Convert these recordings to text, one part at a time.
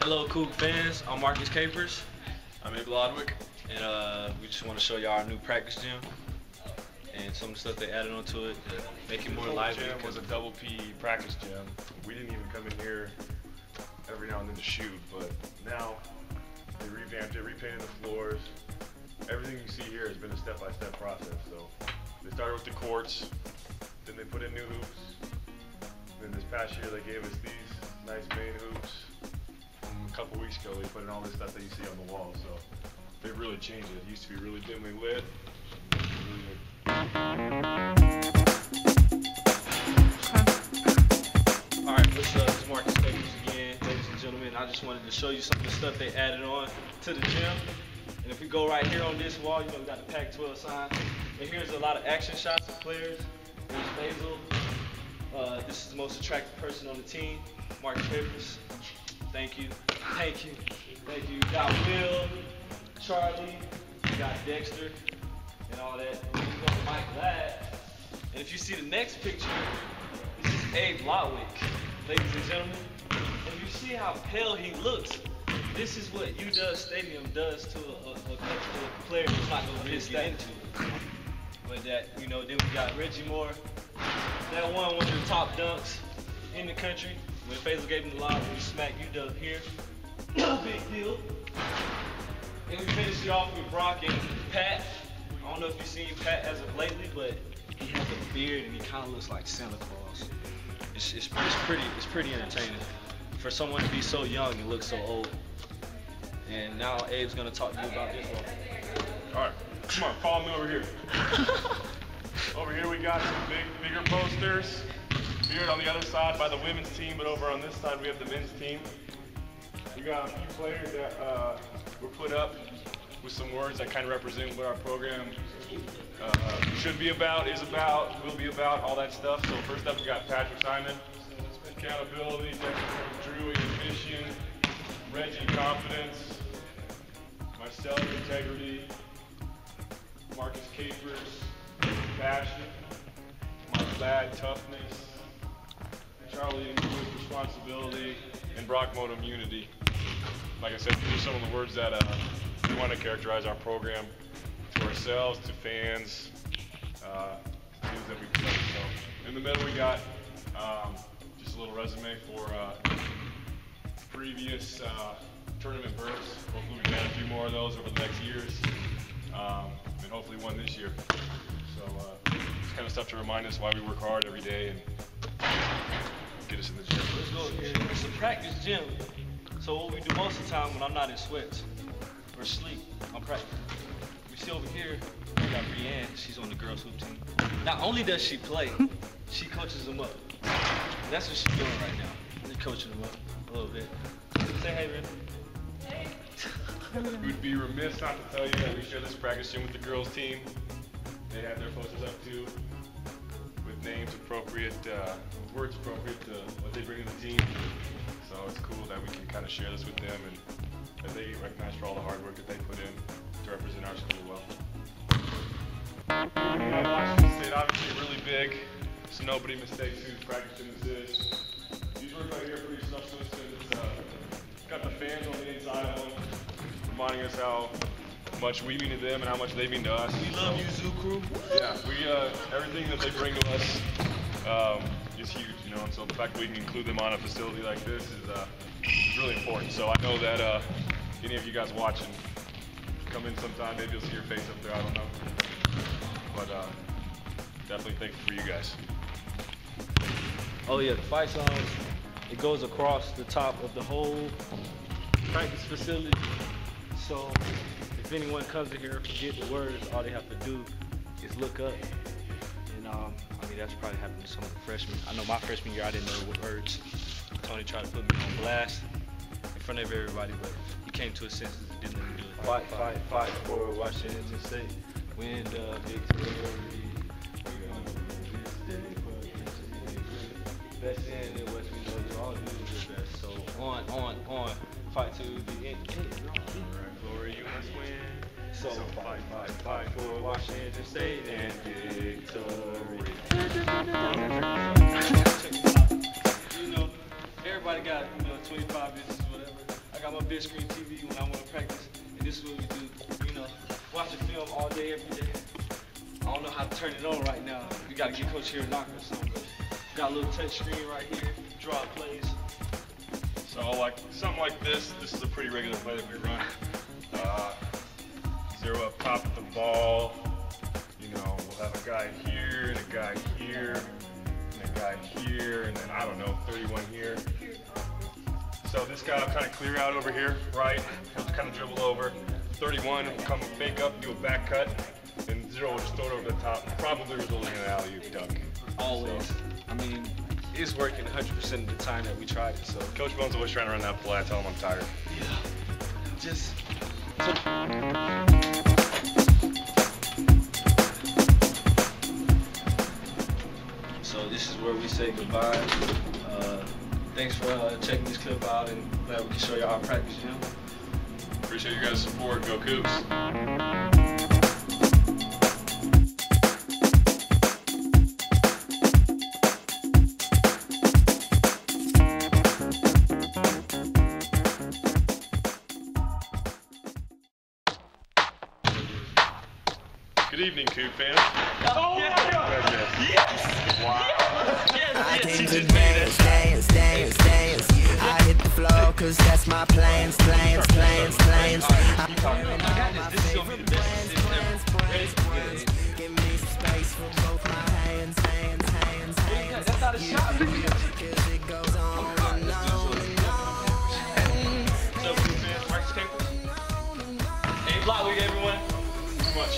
Hello, Coug fans. I'm Marcus Capers. I'm in Lodwick, and we just want to show y'all our new practice gym and some stuff they added onto it to make it more lively. The gym was a double PE practice gym. We didn't even come in here every now and then to shoot, but now they revamped it, repainted the floors. Everything you see here has been a step-by-step process. So they started with the courts, then they put in new hoops. Then this past year they gave us these nice main hoops. A couple weeks ago they put in all this stuff that you see on the wall. So they've really changed it. It used to be really dimly lit. Alright, what's up? It's Marcus Capers again, ladies and gentlemen. I just wanted to show you some of the stuff they added on to the gym. And if we go right here on this wall, you know we got the Pac-12 sign. And here's a lot of action shots of players. Here's Basil. This is the most attractive person on the team, Marcus Capers. Thank you. Thank you. Thank you. You got Will, Charlie, you got Dexter, and all that. And you got Mike Ladd. And if you see the next picture, this is Abe Lodwick, ladies and gentlemen. And you see how pale he looks. This is what UW Stadium does to a player who's not going to really get into it. But that, you know, then we got Reggie Moore. That one of the top dunks in the country. When Faisal gave him the lob, we smacked UW here. Big deal. And we finished it off with Brock and Pat. I don't know if you've seen Pat as of lately, but he has a beard and he kind of looks like Santa Claus. It's pretty entertaining for someone to be so young and look so old. And now Abe's gonna talk to you about this one. All right, come on, follow me over here. Over here we got some bigger posters. Here on the other side by the women's team, but over on this side we have the men's team. We got a few players that were put up with some words that kind of represent what our program should be about, is about, will be about, all that stuff. So first up we got Patrick Simon, accountability, Dexter Drew, ambition, Reggie, confidence, myself, integrity, Marcus Capers, passion, Mike Ladd, toughness, Charlie and Lewis, responsibility, and Brock Modem, unity. Like I said, these are some of the words that we want to characterize our program to ourselves, to fans, teams that we play. So in the middle we got just a little resume for previous tournament berths. Hopefully we can add a few more of those over the next years, and hopefully one this year. So it's kind of stuff to remind us why we work hard every day and get us in the gym. Let's go. It's a practice gym. So what we do most of the time when I'm not in sweats or sleep, I'm practicing. We see over here, we got Brienne. She's on the girls hoop team. Not only does she play, she coaches them up. That's what she's doing right now. She's coaching them up a little bit. Say hey, Brienne. Hey. We'd be remiss not to tell you that we share this practice gym with the girls team. They have their posters up too, with names appropriate, words appropriate to what they bring to the team. So it's cool that we can kind of share this with them and that they get recognized for all the hard work that they put in to represent our school well. Washington State, obviously really big, so nobody mistakes whose practice gym this is. These words right here are pretty substantive. It's got the fans on the inside of them, reminding us how much we mean to them and how much they mean to us. We love you, Zoo Crew. Yeah, everything that they bring to us is huge, you know, and so the fact that we can include them on a facility like this is really important. So I know that any of you guys watching, come in sometime, maybe you'll see your face up there, I don't know. But definitely thankful for you guys. Oh yeah, the fight song, it goes across the top of the whole practice facility. So if anyone comes in here and forget the words, all they have to do is look up. And I mean, that's probably happened to some of the freshmen. I know my freshman year, I didn't know what words. Tony tried to put me on blast in front of everybody, but he came to his senses and didn't let me do it. Fight, fight, fight for Washington State. Win the victory. Best in the West, we know you all do the best. So on, fight to the end. Glory, you must win. So fight for Washington State and victory. You know, everybody got 25 business, whatever. I got my big screen TV when I want to practice, and this is what we do. You know, watching film all day, every day. I don't know how to turn it on right now. We got to get Coach here and knock or something. But got a little touch screen right here, draw plays. So like something like this is a pretty regular play that we run. Zero up top at the ball. You know, we'll have a guy here and a guy here and a guy here, and then I don't know, 31 here. So this guy will kind of clear out over here, right? He'll kind of dribble over. 31 will come fake up, do a back cut, and Zero will just throw it over the top, probably resulting in an alley-oop dunk. Always. So, I mean, it's working 100% of the time that we tried it. So Coach Bone's always trying to run that play. I tell him I'm tired. yeah, just. So this is where we say goodbye. Thanks for checking this clip out, and glad we can show y'all our practice gym. Appreciate you guys' support. Go Cougs. Good evening, Coug fans. Oh yeah. my God! Yes! Wow! Yes! I came to dance, dance, dance, dance. I hit the floor cause that's my plans. I got this. This is gonna be the best assist ever. Ready? Give me some space for both my hands. That's not a shot. Cause it goes on and on and on. What's up, Coug fans? Practice papers? Hey, Lodwick, everyone. Too much.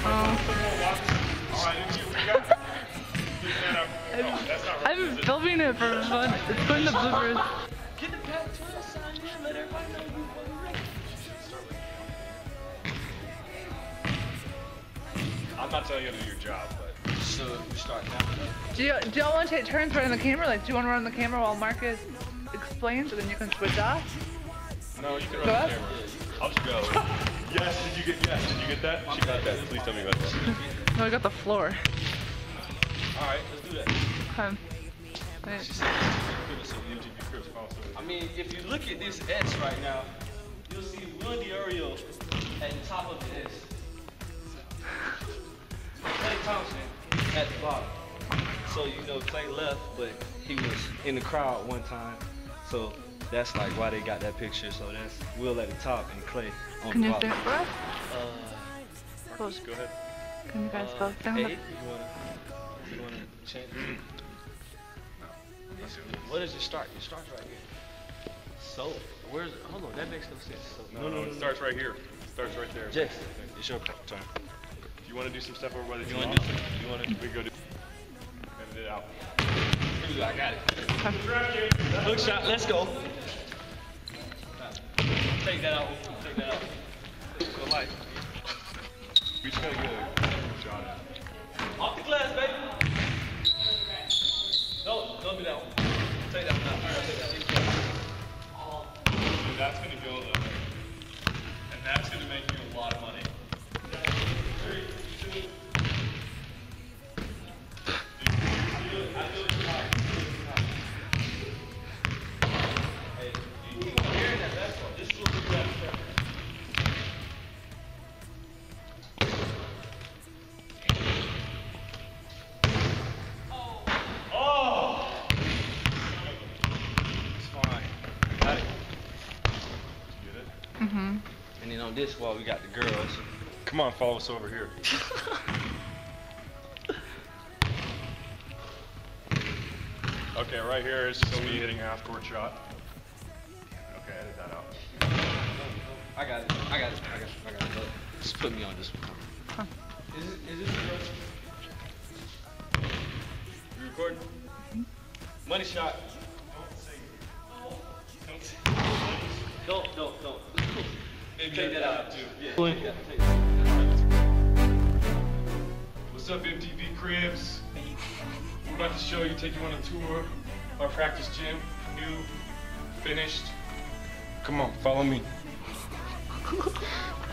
I've been filming it for fun. It's going to bloopers. Get the Pac-12 sign in. Let everybody know you ready. I'm not telling you to do your job, but So we start now. Do y'all want to take turns running the camera? Like, do you want to run the camera while Marcus explains, and then you can switch off? no, you can Go run up? the camera. I'll just go. Yes, did you get that? She got that. Please tell me about that. No, I got the floor. All right, let's do that. Okay. Wait. I mean, if you look at this S right now, you'll see Will D'Orio at the top of the S. Clay Thompson at the bottom. So you know Clay left, but he was in the crowd one time. So that's like why they got that picture. So that's Will at the top and Clay on Can the you bottom. stand for us? Close. Go ahead. Can you guys both stand Hey, up? you wanna change? What does it start? It starts right here. So, where's it? Hold on, that makes no sense. So, No, it starts right here. It starts right there. Jess, it's your turn. You want to do some stuff over by the You gym? wanna do? You wanna? We go do. Edit it out. I got it. Hook shot. Let's go. Take that out. Take that out. Go light. We just gotta get a shot at it. Off the glass, baby. No, don't do that one. Take that one out. Take that one. And that's gonna go though. And that's gonna make you a lot of money. 3, 2. Hey, you keep on hearing that basketball. This is what we got. And then on this wall, we got the girls. Come on, follow us over here. Okay, right here is just me hitting a half-court shot. Okay, edit that out. I got it. Look, just put me on this one. Is this the girls? You recording? Money shot. Don't. Take that out too. Yeah. Take that. What's up, MTV Cribs? We're about to show you, take you on a tour of our practice gym. New, finished. Come on, follow me.